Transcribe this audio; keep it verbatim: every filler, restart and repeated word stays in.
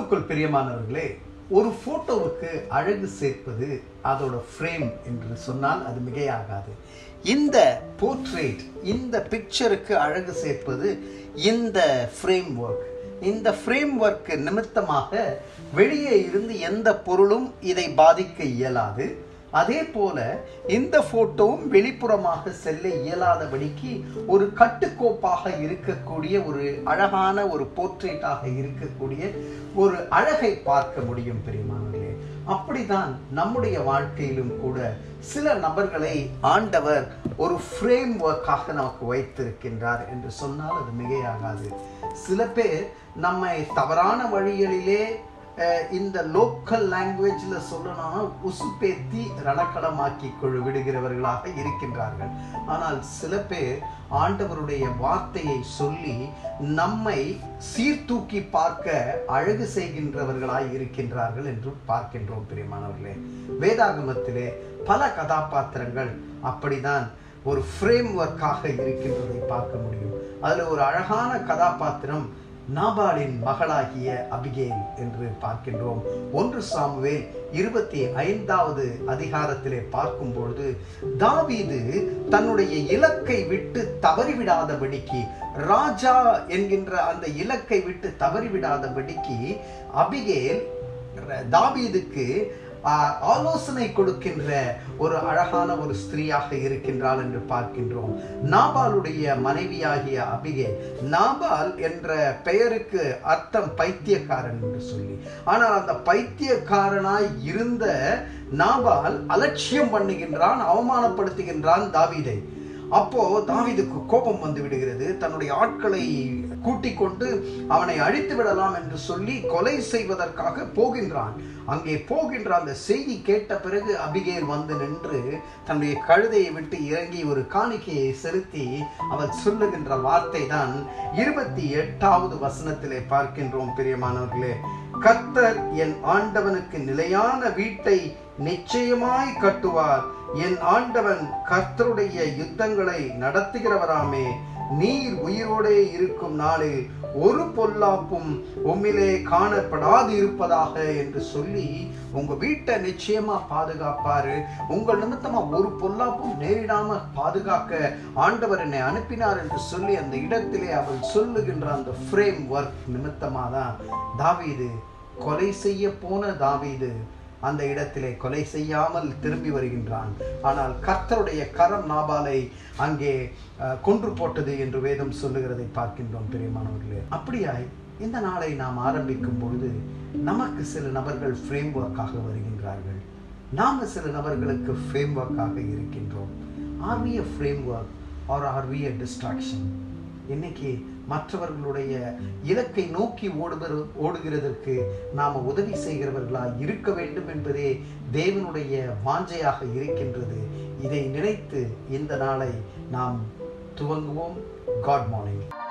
கிறிஸ்துவுக்குள் பிரியமானவர்களே, ஒரு போட்டோவுக்கு அழகு சேர்ப்பது அதோட ஃப்ரேம் என்று சொன்னால் அது மிகையாகாது. இந்த போர்ட்ரேட், இந்த பிக்சருக்கு அழகு சேர்ப்பது இந்த ஃப்ரேம் ஒர்க். இந்த ஃப்ரேம் ஒர்க் நிமித்தமாக வெளியே இருந்து எந்த பொருளும் இதை பாதிக்க இயலாது. அதே போல இந்த போட்டோவும் வெளிப்புறமாக செல்ல இயலாதபடிக்கு ஒரு கட்டுக்கோப்பாக இருக்கக்கூடிய ஒரு அழகான ஒரு போர்ட்ரேட்டாக இருக்கக்கூடிய ஒரு அழகை பார்க்க முடியும் பிரியமானவர்களே. அப்படிதான் நம்முடைய வாழ்க்கையிலும் கூட சில நபர்களை ஆண்டவர் ஒரு ஃப்ரேம் ஒர்க்காக நமக்கு வைத்திருக்கின்றார் என்று சொன்னால் அது மிகையாகாது. சில பேர் நம்மை தவறான வழிகளிலே இந்த லோக்கல் லாங்குவேஜ்ல சொல்லணும்னா உசுப்பேத்தி ரணக்களமாக்கி கொழு விடுகிறவர்களாக இருக்கின்றார்கள். ஆனால் சில பேர் ஆண்டவருடைய வார்த்தையை சொல்லி நம்மை சீர்தூக்கி பார்க்க அழகு செய்கின்றவர்களாய் இருக்கின்றார்கள் என்று பார்க்கின்றோம் பிரியமானவர்களே. வேதாகமத்திலே பல கதாபாத்திரங்கள் அப்படிதான் ஒரு ஃப்ரேம் ஒர்க்காக இருக்கின்றதை பார்க்க முடியும். அதுல ஒரு அழகான கதாபாத்திரம் நாபாலின் மகளாகிய அபிகேல் என்று பார்க்கின்றோம். ஒன்று சாமுவேல் இருபத்தி ஐந்தாவது அதிகாரத்திலே பார்க்கும் பொழுது தாவீது தன்னுடைய இலக்கை விட்டு தவறிவிடாதபடிக்கு, ராஜா என்கின்ற அந்த இலக்கை விட்டு தவறிவிடாதபடிக்கு அபிகேல் தாவீதுக்கு ஆலோசனை கொடுக்கின்ற ஒரு அழகான ஒரு ஸ்திரீயாக இருக்கின்றாள் என்று பார்க்கின்றோம். நாபாலுடைய மனைவியாகிய அபிகேல், நாபால் என்ற பெயருக்கு அர்த்தம் பைத்தியக்காரன் என்று சொல்லி. ஆனால் அந்த பைத்தியக்காரனாய் இருந்த நாபால் அலட்சியம் பண்ணுகின்றான், அவமானப்படுத்துகின்றான் தாவீதை. அப்போ தாவீதுக்கு கோபம் வந்து விடுகிறது. தன்னுடைய ஆட்களை கூட்டிக் கொண்டு அவனை அழித்து விடலாம் என்று சொல்லி கொலை செய்வதற்காக போகின்றான். அங்கே போகின்ற அந்த செய்தி கேட்ட பிறகு அபிகேல் வந்து நின்று தன்னுடைய கழுதையை விட்டு இறங்கி ஒரு காணிக்கையை செலுத்தி அவள் சொல்லுகின்ற வார்த்தை தான் இருபத்தி எட்டாவது வசனத்திலே பார்க்கின்றோம் பிரியமானவர்களே. கர்த்தர் என் ஆண்டவனுக்கு நிலையான வீட்டை நிச்சயமாய் கட்டுவார். என் ஆண்டவன் கர்த்தருடைய யுத்தங்களை நடத்துகிறவராமே. நீர் உயிரோடே இருக்கும் நாளில் ஒரு பொல்லாப்பும் உம்மிலே காணப்படாது இருப்பதாக என்று சொல்லி உங்க வீட்டை நிச்சயமா பாதுகாப்பாரு. உங்கள் நிமித்தமா ஒரு பொல்லாப்பும் நேரிடாம பாதுகாக்க ஆண்டவர் என்னை அனுப்பினார் என்று சொல்லி அந்த இடத்திலே அவள் சொல்லுகின்ற அந்த ஃப்ரேம் ஒர்க் நிமித்தமா தான் தாவீது கொலை செய்ய போன தாவீது அந்த இடத்திலே கொலை செய்யாமல் திரும்பி வருகின்றான். ஆனால் கர்த்தருடைய கரம் நாபாலை அங்கே கொன்று போட்டது என்று வேதம் சொல்லுகிறதை பார்க்கின்றோம் பிரியமானவர்களே. அப்படியாய் இந்த நாளை நாம் ஆரம்பிக்கும் பொழுது நமக்கு சில நபர்கள் ஃப்ரேம் ஒர்க்காக வருகின்றார்கள். நாம சில நபர்களுக்கு ஃப்ரேம் ஒர்க்காக இருக்கின்றோம். Are we a frame work are are we a distraction? இன்னைக்கு மற்றவர்களுடைய இலக்கை நோக்கி ஓடுகிற ஓடுகிறதற்கு நாம் உதவி செய்கிறவர்களாக இருக்க வேண்டும் என்பதே தேவனுடைய வாஞ்சையாக இருக்கின்றது. இதை நினைத்து இந்த நாளை நாம் துவங்குவோம். Good morning.